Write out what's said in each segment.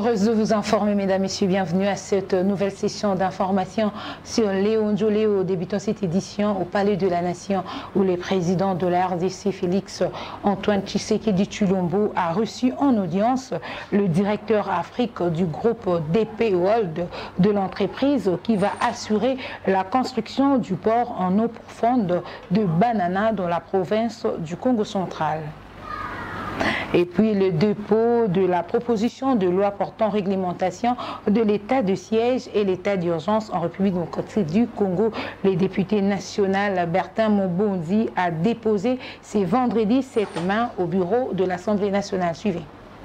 Heureuse de vous informer, mesdames, messieurs, bienvenue à cette nouvelle session d'information sur Léo Ndjoléo. Débutons cette édition au Palais de la Nation où le président de la RDC, Félix Antoine Tshisekedi Tshilombo, a reçu en audience le directeur Afrique du groupe DP World de l'entreprise qui va assurer la construction du port en eau profonde de Banana dans la province du Congo central. Et puis le dépôt de la proposition de loi portant réglementation de l'état de siège et l'état d'urgence en République démocratique du Congo. Le député national Bertin Mobondi a déposé ce vendredi 7 mai au bureau de l'Assemblée nationale. Suivez.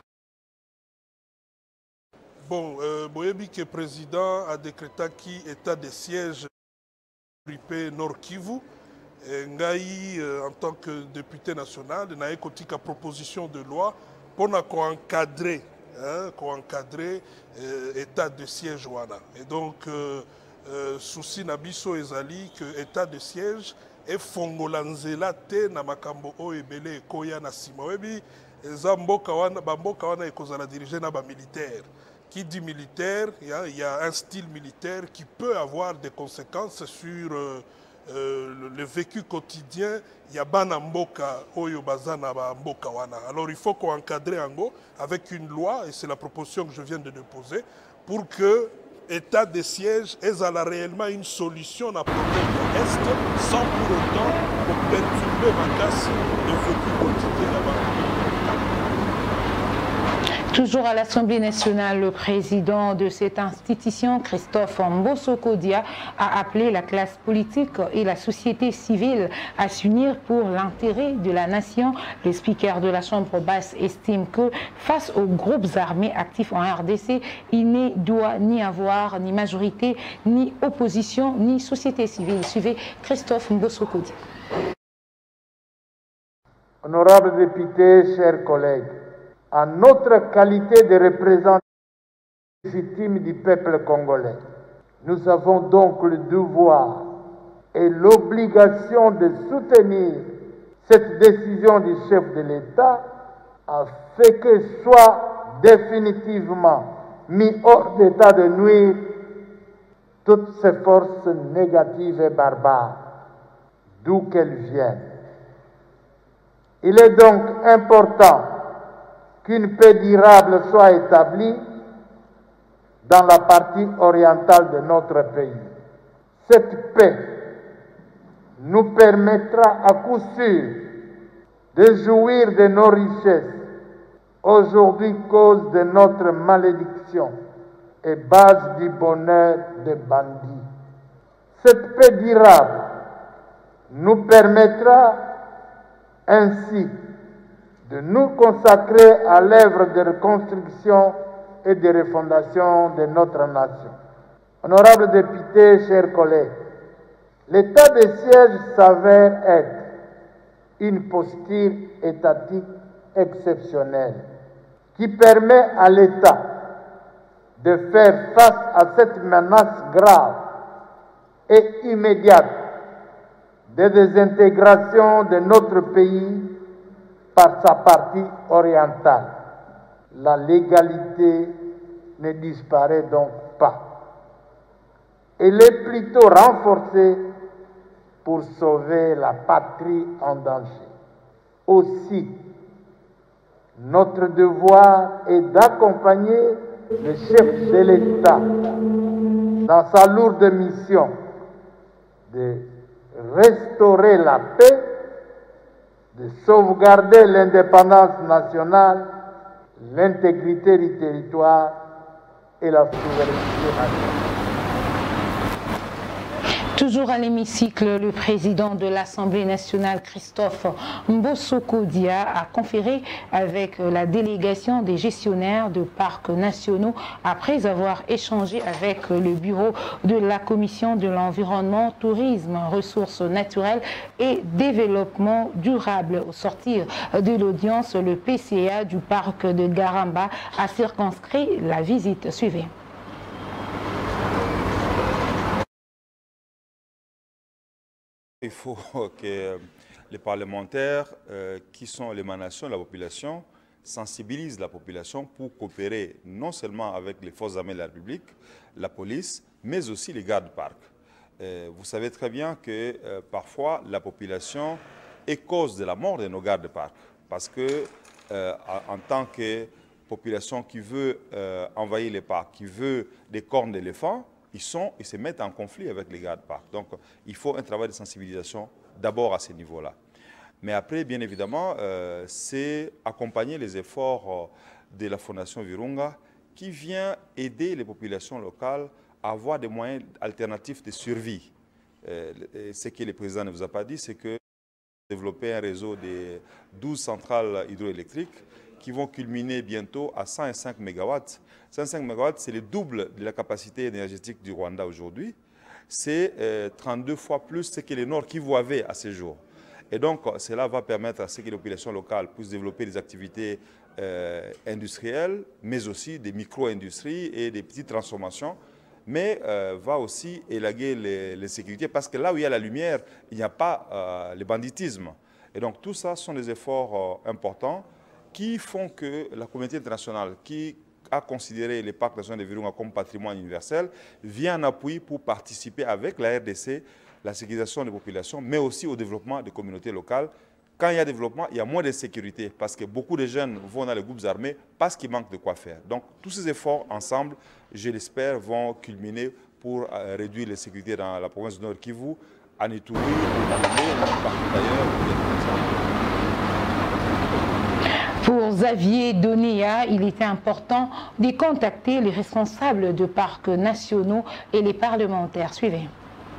Bon, Boyebi que président a décrété qui état de siège Nord Kivu. Ngai, en tant que député national, n'a écouté la proposition de loi pour encadrer l'état de siège wana. Et donc, souci nabiso ezali que l'état de siège est fongolanzela te na makambo o ebele koya na sima. Webi zamboka wana ekozala dirigé na ba militaire. Qui dit militaire, il y a un style militaire qui peut avoir des conséquences sur le vécu quotidien. Il y a bana mboka oyo bazana ba mboka wana. Alors il faut qu'on encadre ango avec une loi, et c'est la proposition que je viens de déposer, pour que l'état de siège ait réellement une solution à problème de l'Est, sans pour autant perturber ma casse le vécu quotidien là-bas. Toujours à l'Assemblée nationale, le président de cette institution, Christophe Mbosso-Kodia, a appelé la classe politique et la société civile à s'unir pour l'intérêt de la nation. Le speaker de la Chambre basse estime que face aux groupes armés actifs en RDC, il ne doit ni avoir ni majorité, ni opposition, ni société civile. Suivez Christophe Mbosso-Kodia. Honorables députés, chers collègues, en notre qualité de représentants légitimes du peuple congolais, nous avons donc le devoir et l'obligation de soutenir cette décision du chef de l'État afin que soit définitivement mis hors d'état de nuire toutes ces forces négatives et barbares, d'où qu'elles viennent. Il est donc important qu'une paix durable soit établie dans la partie orientale de notre pays. Cette paix nous permettra à coup sûr de jouir de nos richesses, aujourd'hui cause de notre malédiction et base du bonheur des bandits. Cette paix durable nous permettra ainsi de nous consacrer à l'œuvre de reconstruction et de refondation de notre nation. Honorables députés, chers collègues, l'état de siège s'avère être une posture étatique exceptionnelle qui permet à l'État de faire face à cette menace grave et immédiate de désintégration de notre pays par sa partie orientale. La légalité ne disparaît donc pas. Elle est plutôt renforcée pour sauver la patrie en danger. Aussi, notre devoir est d'accompagner le chef de l'État dans sa lourde mission de restaurer la paix, de sauvegarder l'indépendance nationale, l'intégrité du territoire et la souveraineté nationale. Toujours à l'hémicycle, le président de l'Assemblée nationale, Christophe Mbosso-Kodia, a conféré avec la délégation des gestionnaires de parcs nationaux après avoir échangé avec le bureau de la Commission de l'environnement, tourisme, ressources naturelles et développement durable. Au sortir de l'audience, le PCA du parc de Garamba a circonscrit la visite. Suivez. Il faut que les parlementaires, qui sont l'émanation de la population, sensibilise la population pour coopérer non seulement avec les forces armées de la République, la police, mais aussi les gardes-parcs. Vous savez très bien que parfois la population est cause de la mort de nos gardes-parcs, parce que en tant que population qui veut envahir les parcs, qui veut des cornes d'éléphant, ils se mettent en conflit avec les gardes-parcs. Donc il faut un travail de sensibilisation d'abord à ce niveau-là. Mais après, bien évidemment, c'est accompagner les efforts de la Fondation Virunga qui vient aider les populations locales à avoir des moyens alternatifs de survie. Ce que le président ne vous a pas dit, c'est que développer un réseau de 12 centrales hydroélectriques qui vont culminer bientôt à 105 MW. 105 MW, c'est le double de la capacité énergétique du Rwanda aujourd'hui. C'est 32 fois plus ce que le Nord Kivu avait à ce jour. Et donc, cela va permettre à ce que les populations locales puissent développer des activités industrielles, mais aussi des micro-industries et des petites transformations, mais va aussi élaguer les sécurités, parce que là où il y a la lumière, il n'y a pas le banditisme. Et donc, tout ça sont des efforts importants qui font que la communauté internationale, qui a considéré les parcs nationaux de Virunga comme patrimoine universel, vient en appui pour participer avec la RDC la sécurisation des populations, mais aussi au développement des communautés locales. Quand il y a développement, il y a moins de sécurité, parce que beaucoup de jeunes vont dans les groupes armés parce qu'il manque de quoi faire. Donc, tous ces efforts ensemble, je l'espère, vont culminer pour réduire l'insécurité dans la province du Nord Kivu, en Ituri, partout d'ailleurs. Pour Xavier Donéa, il était important de contacter les responsables de parcs nationaux et les parlementaires. Suivez.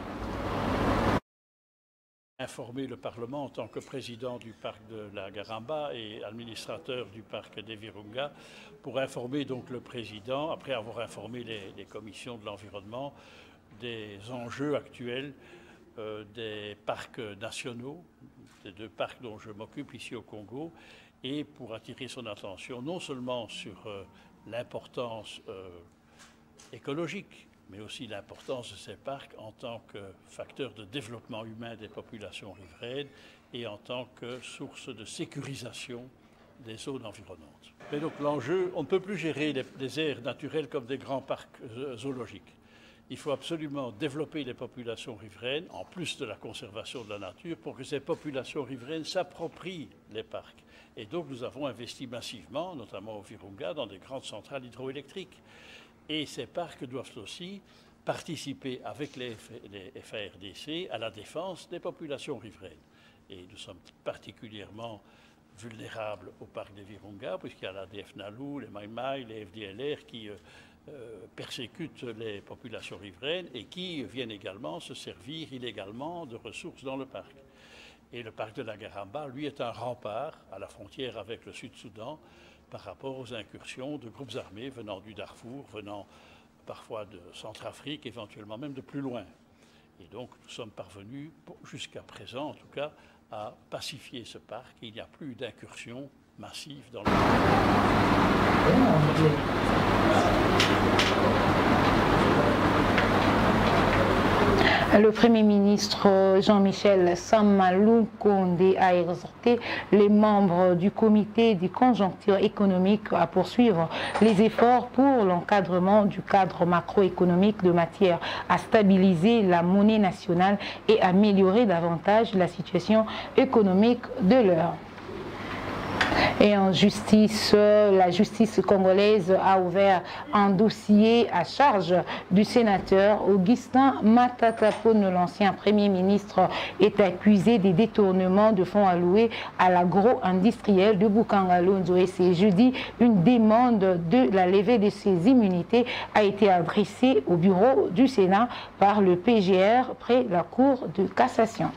Informer le Parlement en tant que président du parc de la Garamba et administrateur du parc des Virunga, pour informer donc le président, après avoir informé les commissions de l'environnement, des enjeux actuels des parcs nationaux, des deux parcs dont je m'occupe ici au Congo, et pour attirer son attention non seulement sur l'importance écologique, mais aussi l'importance de ces parcs en tant que facteur de développement humain des populations riveraines et en tant que source de sécurisation des zones environnantes. Mais donc l'enjeu, on ne peut plus gérer les aires naturelles comme des grands parcs zoologiques. Il faut absolument développer les populations riveraines, en plus de la conservation de la nature, pour que ces populations riveraines s'approprient les parcs. Et donc nous avons investi massivement, notamment au Virunga, dans des grandes centrales hydroélectriques. Et ces parcs doivent aussi participer avec les FARDC à la défense des populations riveraines. Et nous sommes particulièrement vulnérables au parc des Virunga, puisqu'il y a l'ADF Nalu, les Maïmaï, les FDLR qui persécutent les populations riveraines et qui viennent également se servir illégalement de ressources dans le parc. Et le parc de la Garamba, lui, est un rempart à la frontière avec le Sud-Soudan, par rapport aux incursions de groupes armés venant du Darfour, venant parfois de Centrafrique, éventuellement même de plus loin. Et donc nous sommes parvenus, jusqu'à présent en tout cas, à pacifier ce parc. Il n'y a plus d'incursions massives dans le parc. Le Premier ministre Jean-Michel Samalou Kondé a exhorté les membres du comité de conjoncture économique à poursuivre les efforts pour l'encadrement du cadre macroéconomique de matière à stabiliser la monnaie nationale et améliorer davantage la situation économique de l'heure. Et en justice, la justice congolaise a ouvert un dossier à charge du sénateur Augustin Matata Ponyo. L'ancien Premier ministre est accusé des détournements de fonds alloués à l'agro-industriel de Bukangalounzo. Et c'est jeudi, une demande de la levée de ses immunités a été adressée au bureau du Sénat par le PGR près la Cour de cassation.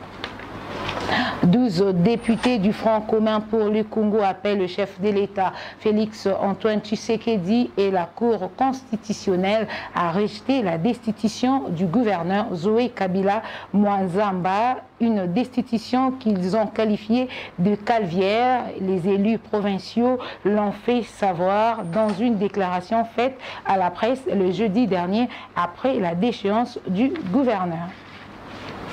12 députés du Front commun pour le Congo appellent le chef de l'État, Félix Antoine Tshisekedi, et la Cour constitutionnelle à rejeter la destitution du gouverneur Zoé Kabila Mwazamba, une destitution qu'ils ont qualifiée de calvaire. Les élus provinciaux l'ont fait savoir dans une déclaration faite à la presse le jeudi dernier après la déchéance du gouverneur.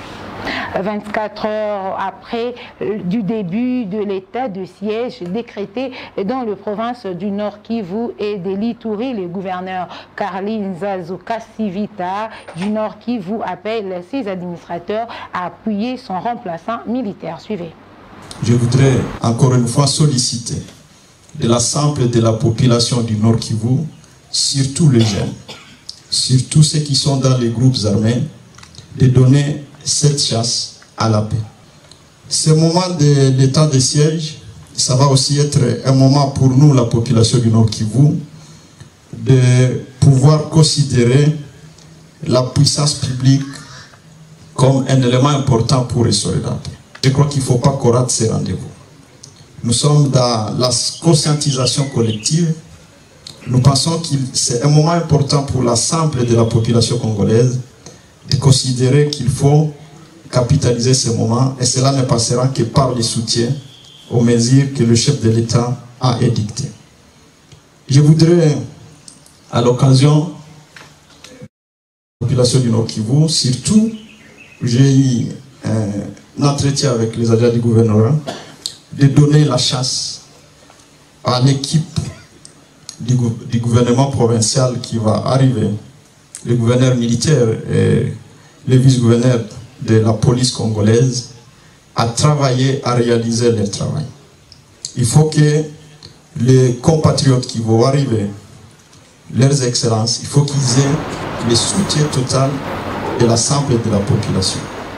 24 heures après du début de l'état de siège décrété dans la province du Nord Kivu et de l'Ituri, le gouverneur Karlin Zazukasivita du Nord Kivu appelle ses administrateurs à appuyer son remplaçant militaire. Suivez. Je voudrais encore une fois solliciter de l'ensemble de la population du Nord Kivu, surtout les jeunes, surtout ceux qui sont dans les groupes armés, de donner cette chasse à la paix. Ce moment de l'état de siège, ça va aussi être un moment pour nous, la population du Nord Kivu, de pouvoir considérer la puissance publique comme un élément important pour restaurer la paix. Je crois qu'il ne faut pas qu'on rate ces rendez-vous. Nous sommes dans la conscientisation collective. Nous pensons que c'est un moment important pour l'ensemble de la population congolaise de considérer qu'il faut capitaliser ce moment, et cela ne passera que par le soutien aux mesures que le chef de l'État a édictées. Je voudrais, à l'occasion de la population du Nord Kivu, surtout, j'ai eu un entretien avec les agents du gouvernement, de donner la chasse à l'équipe du gouvernement provincial qui va arriver, le gouverneur militaire et le vice-gouverneur de la police congolaise, à travailler, à réaliser leur travail. Il faut que les compatriotes qui vont arriver, leurs excellences, il faut qu'ils aient le soutien total de l'ensemble de la population.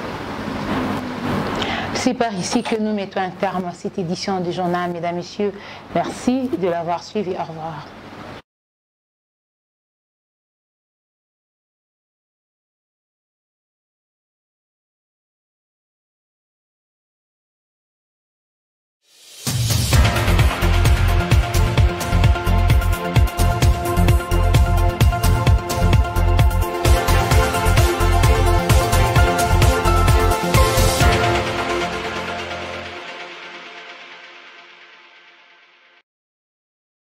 C'est par ici que nous mettons un terme à cette édition du journal, mesdames, messieurs. Merci de l'avoir suivi. Au revoir.